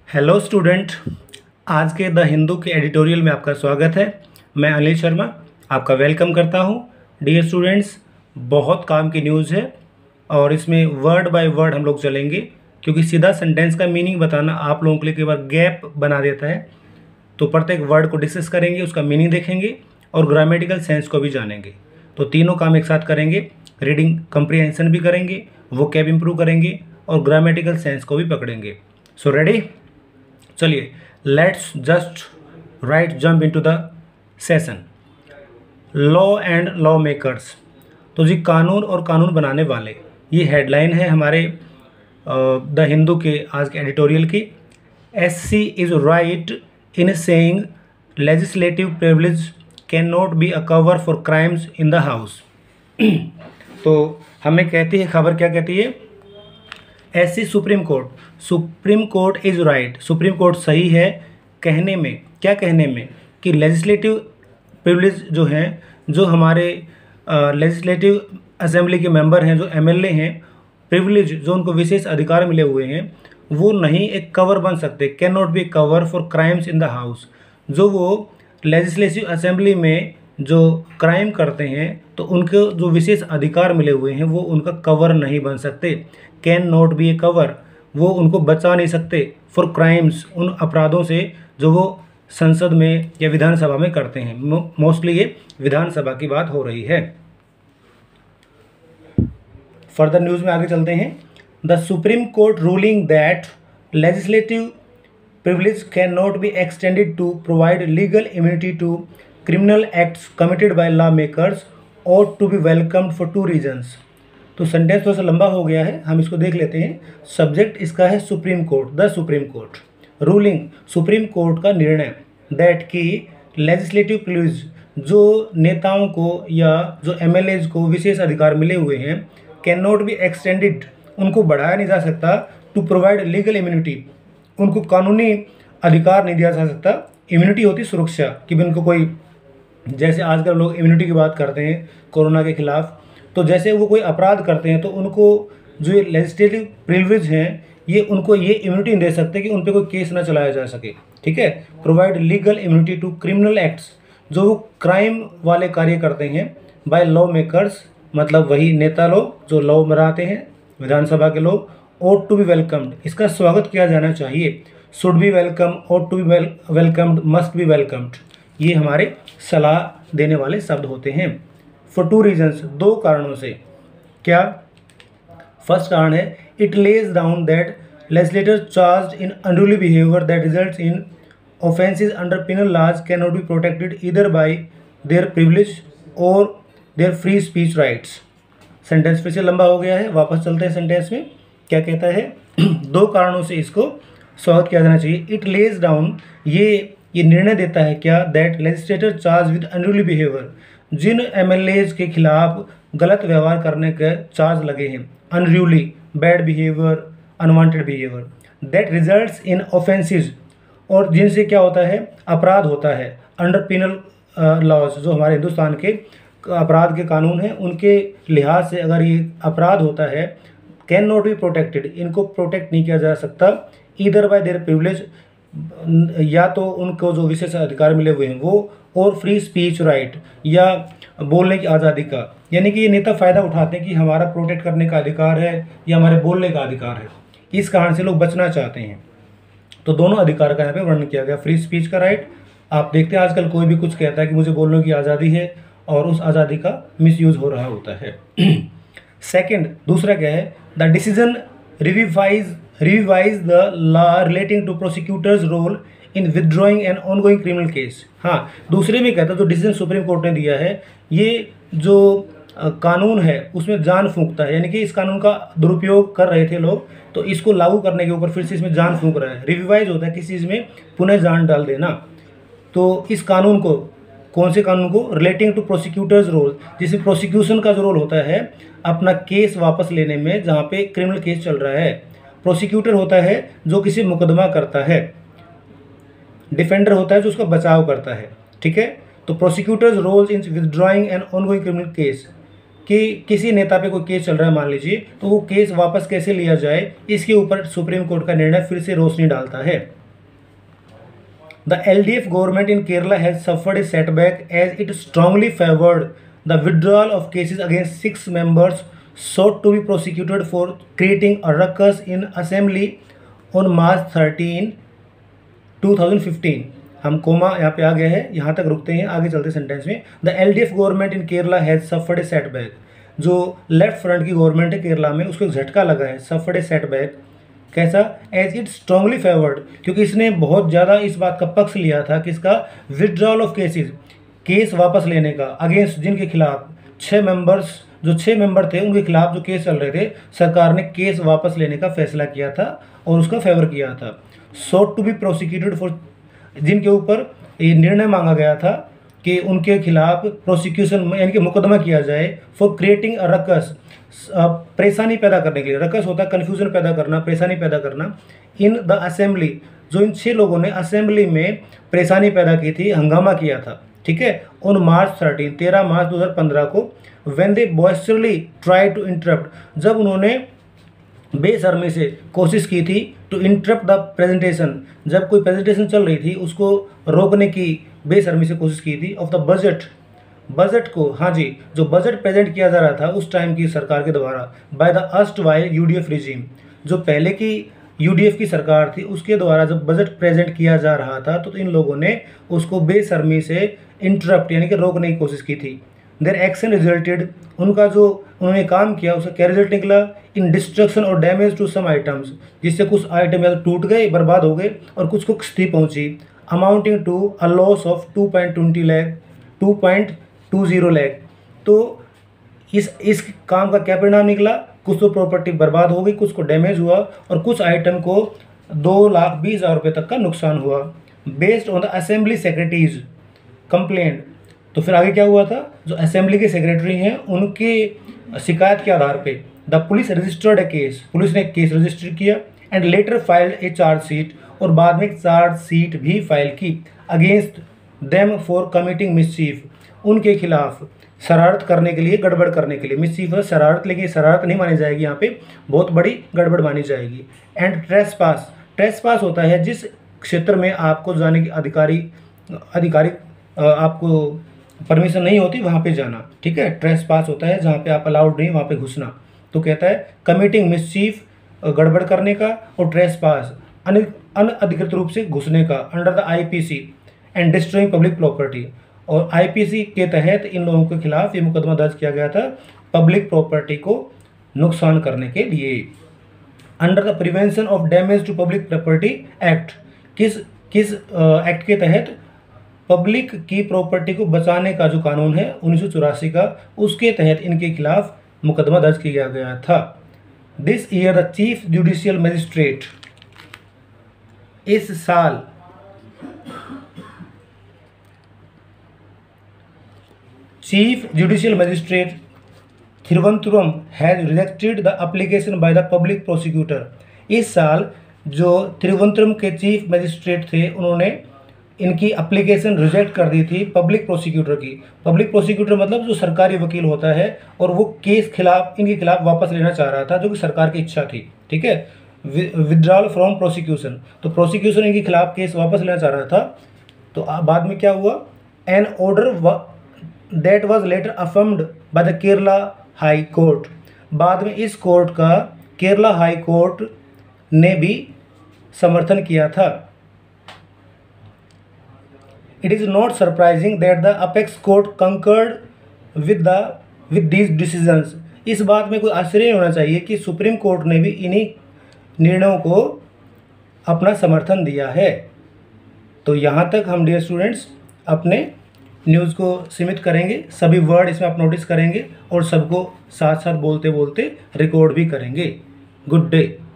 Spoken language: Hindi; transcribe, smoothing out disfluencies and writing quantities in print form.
Hello student. आज के द हिंदू के एडिटोरियल में आपका स्वागत है। मैं अनिल शर्मा आपका वेलकम करता हूं। डियर स्टूडेंट्स, बहुत काम की न्यूज़ है और इसमें वर्ड बाय वर्ड हम लोग चलेंगे, क्योंकि सीधा सेंटेंस का मीनिंग बताना आप लोगों के लिए कई बार गैप बना देता है। तो प्रत्येक वर्ड को डिस्कस करेंगे, उसका मीनिंग देखेंगे और ग्रामेटिकल सेंस को भी जानेंगे। तो तीनों काम एक साथ करेंगे। रीडिंग कंप्रीहेंशन भी करेंगे, वोकैब इंप्रूव करेंगे और ग्रामेटिकल सेंस को भी पकड़ेंगे। So ready? चलिए, let's just right jump into the session. Law and law makers. तो जी, कानून और कानून बनाने वाले, ये हेडलाइन है हमारे द हिंदू के आज के एडिटोरियल की। SC is right in saying legislative privilege can not be a cover for crimes in the house. तो हमें कहती है खबर, क्या कहती है? SC supreme court is right, supreme court सही है कहने में। क्या कहने में? कि लेजिस्लेटिव प्रिविलेज जो हैं, जो हमारे लेजिस्लेटिव असेंबली के मेंबर हैं, जो MLA हैं, प्रिविलेज जो उनको विशेष अधिकार मिले हुए हैं, वो नहीं एक कवर बन सकते। Can not be cover for crimes in the house. जो वो लेजिस्लेटिव असेंबली में जो क्राइम करते हैं, तो उनको जो विशेष अधिकार मिले हुए हैं वो उनका कवर नहीं बन सकते। Can not be a cover, वो उनको बचा नहीं सकते फॉर क्राइम्स, उन अपराधों से जो वो संसद में या विधानसभा में करते हैं। मोस्टली ये विधानसभा की बात हो रही है। फर्दर न्यूज़ में आगे चलते हैं। The supreme court ruling that legislative privilege cannot be extended to provide legal immunity to criminal acts committed by lawmakers ought to be welcomed for two reasons। तो सेंटेंस थोड़ा सा लंबा हो गया है, हम इसको देख लेते हैं। सब्जेक्ट इसका है supreme court, the supreme court ruling, supreme court का निर्णय, दैट की लेजिस्लेटिव प्रिविलेज जो नेताओं को या जो MLAs को विशेष अधिकार मिले हुए हैं, कैन नॉट बी एक्सटेंडेड, उनको बढ़ाया नहीं जा सकता, टू प्रोवाइड लीगल इम्यूनिटी, उनको कानूनी अधिकार नहीं दिया जा सकता। इम्यूनिटी होती सुरक्षा, कि भी उनको कोई, जैसे आजकल लोग इम्यूनिटी की बात करते हैं कोरोना के खिलाफ, तो जैसे वो कोई अपराध करते हैं तो उनको जो ये लेजिस्लेटिव प्रिविलेज हैं, ये उनको ये इम्यूनिटी नहीं दे सकते कि उन पर कोई केस ना चलाया जा सके। ठीक है? Provide legal immunity to criminal acts, जो वो क्राइम वाले कार्य करते हैं, बाय लॉ मेकर्स, मतलब वही नेता लोग जो लॉ बनाते हैं, विधानसभा के लोग। ought to be welcomed, इसका स्वागत किया जाना चाहिए। should be welcome, ought to be welcomed, must be welcomed, ये हमारे सलाह देने वाले शब्द होते हैं। for two reasons, दो कारणों से। क्या? फर्स्ट कारण है, it lays down that legislators charged in unruly behavior that results in offences under penal laws cannot be protected either by their privilege or their free speech rights। Sentence फिर से लंबा हो गया है, वापस चलते हैं सेंटेंस में। क्या कहता है? दो कारणों से इसको स्वागत किया जाना चाहिए। इट लेज डाउन, ये निर्णय देता है क्या? That legislator charge with unruly behaviour, जिन MLAs के खिलाफ गलत व्यवहार करने के चार्ज लगे हैं, unruly, bad behaviour, unwanted behaviour, that results in offences, और जिनसे क्या होता है? अपराध होता है, अंडर पिनल लॉज, जो हमारे हिंदुस्तान के अपराध के कानून हैं, उनके लिहाज से अगर ये अपराध होता है, कैन नॉट बी प्रोटेक्टेड, इनको प्रोटेक्ट नहीं किया जा सकता, ईदर बाय देयर प्रिविलेज, या तो उनको जो विशेष अधिकार मिले हुए हैं वो, और फ्री स्पीच राइट, या बोलने की आज़ादी का। यानी कि ये नेता फ़ायदा उठाते हैं कि हमारा प्रोटेक्ट करने का अधिकार है या हमारे बोलने का अधिकार है, इस कारण से लोग बचना चाहते हैं। तो दोनों अधिकार का यहाँ पे वर्णन किया गया। फ्री स्पीच का राइट, आप देखते हैं आजकल कोई भी कुछ कहता है कि मुझे बोलने की आज़ादी है, और उस आज़ादी का मिसयूज़ हो रहा होता है। सेकंड, दूसरा क्या है? The decision revise the law relating to prosecutors role in withdrawing an ongoing criminal case. हाँ, दूसरे में कहता है जो डिसीजन सुप्रीम कोर्ट ने दिया है, ये जो कानून है उसमें जान फूंकता है, यानी कि इस कानून का दुरुपयोग कर रहे थे लोग, तो इसको लागू करने के ऊपर फिर से इसमें जान फूंक रहा है। रिवाइज होता है किसी चीज़ में पुनः जान डाल देना। तो इस कानून को, कौन से कानून को? रिलेटिंग टू प्रोसिक्यूटर्स रोल, जिसमें प्रोसिक्यूशन का जो रोल होता है अपना केस वापस लेने में, जहाँ पे क्रिमिनल केस चल रहा है। प्रोसिक्यूटर होता है जो किसी मुकदमा करता है, डिफेंडर होता है जो उसका बचाव करता है। ठीक है? तो prosecutors roles in withdrawing an ongoing criminal case, कि किसी नेता पे कोई केस चल रहा है मान लीजिए, तो वो केस वापस कैसे लिया जाए, इसके ऊपर सुप्रीम कोर्ट का निर्णय फिर से रोशनी डालता है। The LDF government in Kerala has suffered a setback as it strongly favored the withdrawal of cases against 6 members sought to be prosecuted for creating a ruckus in assembly on March 13, 2015। हम कोमा यहाँ पे आ गए हैं, यहाँ तक रुकते हैं, आगे चलते सेंटेंस में। The LDF government in Kerala has suffered a setback. जो लेफ्ट फ्रंट की गवर्नमेंट है केरला में, उसको झटका लगा है, सफर्ड ए सेटबैक। कैसा? एज इट स्ट्रांगली फेवर्ड, क्योंकि इसने बहुत ज़्यादा इस बात का पक्ष लिया था कि इसका विड्रॉल ऑफ केसेस, केस वापस लेने का, अगेंस्ट जिनके खिलाफ 6 मेंबर्स, जो 6 मेंबर थे उनके खिलाफ जो केस चल रहे थे, सरकार ने केस वापस लेने का फैसला किया था और उसका फेवर किया था। Sought to be prosecuted for, जिनके ऊपर ये निर्णय मांगा गया था कि उनके खिलाफ प्रोसिक्यूशन यानी कि मुकदमा किया जाए फॉर क्रिएटिंग अ रकस, परेशानी पैदा करने के लिए। रकस होता है कन्फ्यूजन पैदा करना, परेशानी पैदा करना। इन द असेंबली, जो इन 6 लोगों ने असेंबली में परेशानी पैदा की थी, हंगामा किया था, ठीक है, ऑन मार्च 13 मार्च 2015 को, when they boisterously try to interrupt, जब उन्होंने बेशर्मी से कोशिश की थी टू इंटरप्ट द प्रेजेंटेशन, जब कोई प्रेजेंटेशन चल रही थी उसको रोकने की बेशर्मी से कोशिश की थी, ऑफ द बजट, बजट को, हाँ जी, जो बजट प्रेजेंट किया जा रहा था उस टाइम की सरकार के द्वारा, by the erstwhile UDF regime, जो पहले की यूडीएफ की सरकार थी उसके द्वारा जब बजट प्रेजेंट किया जा रहा था तो इन लोगों ने उसको बेशर्मी से इंटरप्ट यानी कि रोकने की कोशिश की थी। देयर एक्शन रिजल्टेड, उनका जो उन्होंने काम किया उसका क्या रिजल्ट निकला? इन डिस्ट्रक्शन और डैमेज टू सम आइटम्स, जिससे कुछ आइटम या तो टूट गए, बर्बाद हो गए, और कुछ को क्षति पहुंची, amounting to a loss of 2.20 lakh. तो इस काम का क्या परिणाम निकला? कुछ तो प्रॉपर्टी बर्बाद हो गई, कुछ को डैमेज हुआ, और कुछ आइटम को 2,20,000 रुपये तक का नुकसान हुआ। Based on the assembly secretaries complaint, तो फिर आगे क्या हुआ था? जो असेंबली के सेक्रेटरी हैं उनके शिकायत के आधार पे the police registered a case, police ने केस रजिस्टर किया, and later filed a chargesheet, और बाद में एक चार्जशीट भी फाइल की, against them for committing mischief, उनके खिलाफ शरारत करने के लिए, गड़बड़ करने के लिए। मिसचीफ है शरारत, लेकिन शरारत नहीं मानी जाएगी, यहाँ पे बहुत बड़ी गड़बड़ मानी जाएगी। एंड ट्रेसपास, ट्रेसपास होता है जिस क्षेत्र में आपको जाने की अधिकारी आपको परमिशन नहीं होती वहाँ पे जाना, ठीक है। ट्रेसपास होता है जहाँ पे आप अलाउड नहीं वहाँ पे घुसना। तो कहता है कमिटिंग मिसचीफ, गड़बड़ करने का, और ट्रेसपास अनअधिकृत रूप से घुसने का, under the IPC, and destroying public property. और आईपीसी के तहत इन लोगों के खिलाफ ये मुकदमा दर्ज किया गया था पब्लिक प्रॉपर्टी को नुकसान करने के लिए। Under the prevention of damage to public property act, किस एक्ट के तहत? पब्लिक की प्रॉपर्टी को बचाने का जो कानून है 1984 का, उसके तहत इनके खिलाफ मुकदमा दर्ज किया गया था। This year the chief judicial magistrate, इस साल chief judicial magistrate Thiruvananthapuram has rejected the application by the public prosecutor. इस साल जो तिरुवनंतपुरम के चीफ मजिस्ट्रेट थे उन्होंने इनकी एप्लीकेशन रिजेक्ट कर दी थी पब्लिक प्रोसिक्यूटर की। पब्लिक प्रोसिक्यूटर मतलब जो सरकारी वकील होता है, और वो केस इनके खिलाफ वापस लेना चाह रहा था, जो कि सरकार की इच्छा थी, ठीक है। विड्रॉल फ्रॉम प्रोसिक्यूशन, तो प्रोसिक्यूशन इनके खिलाफ केस वापस लेना चाह रहा था। तो बाद में क्या हुआ? An order that was later affirmed by the Kerala high court, बाद में इस कोर्ट का केरला हाई कोर्ट ने भी समर्थन किया था। It is not surprising that the apex court concurred with these decisions. इस बात में कोई आश्चर्य नहीं होना चाहिए कि सुप्रीम कोर्ट ने भी इन्हीं निर्णयों को अपना समर्थन दिया है। तो यहाँ तक हम डियर स्टूडेंट्स अपने न्यूज़ को सीमित करेंगे। सभी वर्ड इसमें आप नोटिस करेंगे और सबको साथ साथ बोलते बोलते रिकॉर्ड भी करेंगे। Good day.